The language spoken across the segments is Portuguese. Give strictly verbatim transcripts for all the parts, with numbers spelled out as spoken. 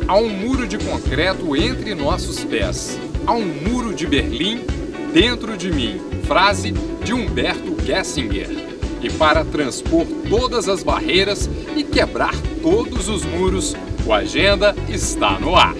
Há um muro de concreto entre nossos pés. Há um muro de Berlim dentro de mim. Frase de Humberto Gessinger. E para transpor todas as barreiras e quebrar todos os muros, o Agenda está no ar.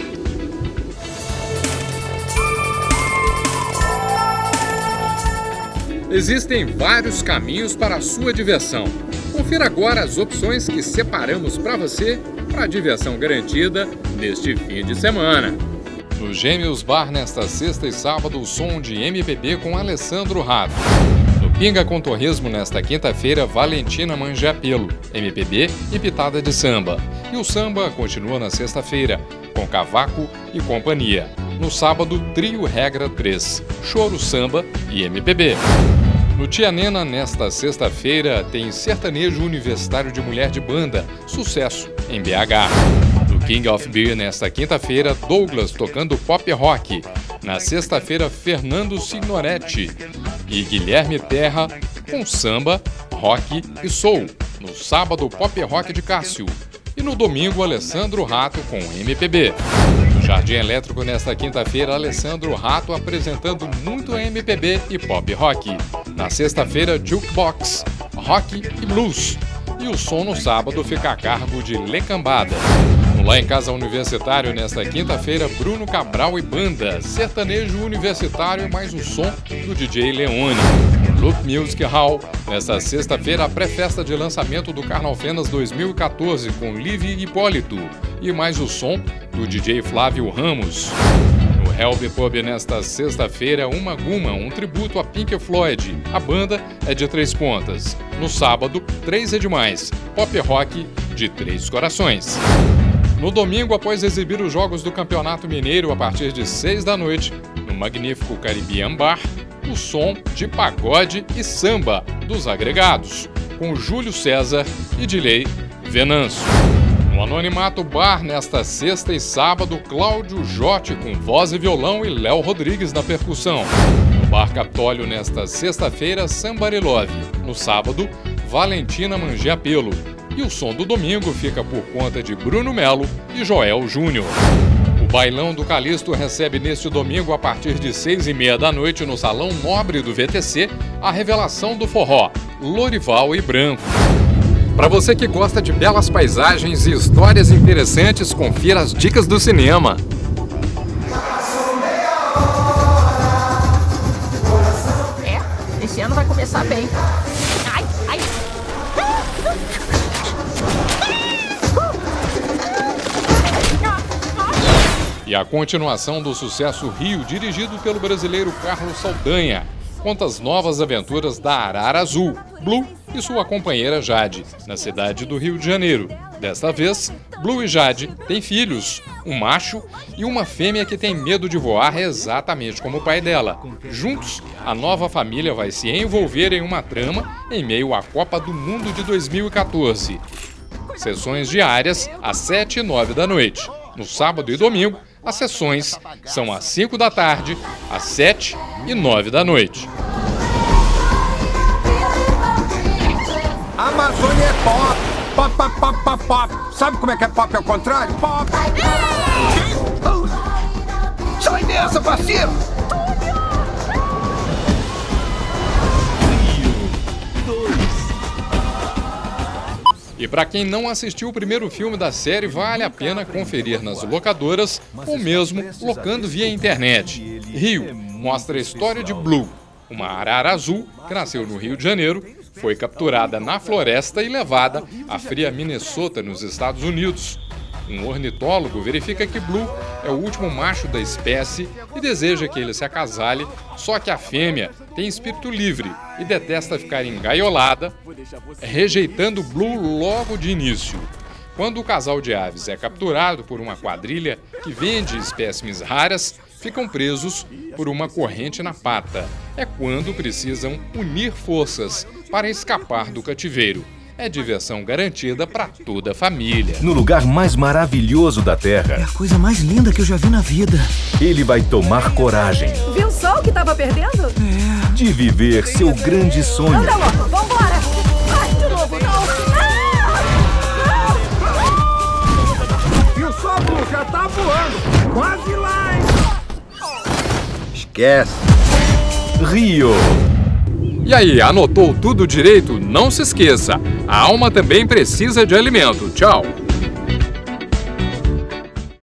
Existem vários caminhos para a sua diversão. Confira agora as opções que separamos para você para a diversão garantida neste fim de semana. No Gêmeos Bar, nesta sexta e sábado, o som de M P B com Alessandro Rato. No Pinga com Torresmo, nesta quinta-feira, Valentina Mangiapelo, M P B e pitada de samba. E o samba continua na sexta-feira, com Cavaco e Companhia. No sábado, Trio Regra três, Choro, Samba e M P B. No Tia Nena, nesta sexta-feira, tem Sertanejo Universitário de Mulher de Banda, sucesso em B H. No King of Beer, nesta quinta-feira, Douglas tocando pop rock. Na sexta-feira, Fernando Signoretti e Guilherme Terra com samba, rock e soul. No sábado, pop rock de Cássio. E no domingo, Alessandro Rato com M P B. No Jardim Elétrico, nesta quinta-feira, Alessandro Rato apresentando muito M P B e pop rock. Na sexta-feira, Jukebox, rock e blues. E o som no sábado fica a cargo de Lecambada. No Lá em Casa Universitário, nesta quinta-feira, Bruno Cabral e Banda, sertanejo universitário mais o som do D J Leone. Loop Music Hall, nesta sexta-feira, a pré-festa de lançamento do Carnalfenas dois mil e quatorze com Livy Hipólito e mais o som do D J Flávio Ramos. No Helb Pub, nesta sexta-feira, Uma Guma, um tributo a Pink Floyd. A banda é de Três Pontas. No sábado, Três é Demais, pop rock de Três Corações. No domingo, após exibir os jogos do Campeonato Mineiro a partir de seis da noite, no magnífico Caribbean Bar, o som de pagode e samba dos agregados, com Júlio César e Dilei Venâncio. No Anonimato Bar, nesta sexta e sábado, Cláudio Jotti com voz e violão e Léo Rodrigues na percussão. No Bar Capitólio, nesta sexta-feira, Somebody Love. No sábado, Valentina Mangiapelo. E o som do domingo fica por conta de Bruno Melo e Joel Júnior. O Bailão do Calixto recebe neste domingo, a partir de seis e meia da noite, no Salão Nobre do V T C, a revelação do forró, Lorival e Branco. Para você que gosta de belas paisagens e histórias interessantes, confira as dicas do cinema. É, esse ano vai começar bem. Ai, ai. E a continuação do sucesso Rio, dirigido pelo brasileiro Carlos Saldanha, conta as novas aventuras da Arara Azul, Blue e sua companheira Jade, na cidade do Rio de Janeiro. Desta vez, Blue e Jade têm filhos, um macho e uma fêmea que tem medo de voar exatamente como o pai dela. Juntos, a nova família vai se envolver em uma trama em meio à Copa do Mundo de dois mil e quatorze. Sessões diárias às sete e nove da noite. No sábado e domingo, as sessões são às cinco da tarde, às sete e nove da noite. Amazônia é pop. Pop, pop, pop, pop, pop. Sabe como é que é pop ao contrário? Pop. Sai dessa, parceiro! E para quem não assistiu o primeiro filme da série, vale a pena conferir nas locadoras ou mesmo locando via internet. Rio mostra a história de Blue, uma arara azul que nasceu no Rio de Janeiro, foi capturada na floresta e levada à fria Minnesota, nos Estados Unidos. Um ornitólogo verifica que Blue é o último macho da espécie e deseja que ele se acasale, só que a fêmea tem espírito livre e detesta ficar engaiolada, rejeitando Blue logo de início. Quando o casal de aves é capturado por uma quadrilha que vende espécimes raras, ficam presos por uma corrente na pata. É quando precisam unir forças para escapar do cativeiro. É diversão garantida para toda a família. No lugar mais maravilhoso da Terra. É a coisa mais linda que eu já vi na vida. Ele vai tomar coragem. Viu só o que tava perdendo? É. De viver seu grande sonho. Anda logo, vambora! Ai, de novo, não! Ah! Ah! E o sopro já tá Quase lá, hein? Esquece. Rio. E aí, anotou tudo direito? Não se esqueça, a alma também precisa de alimento. Tchau!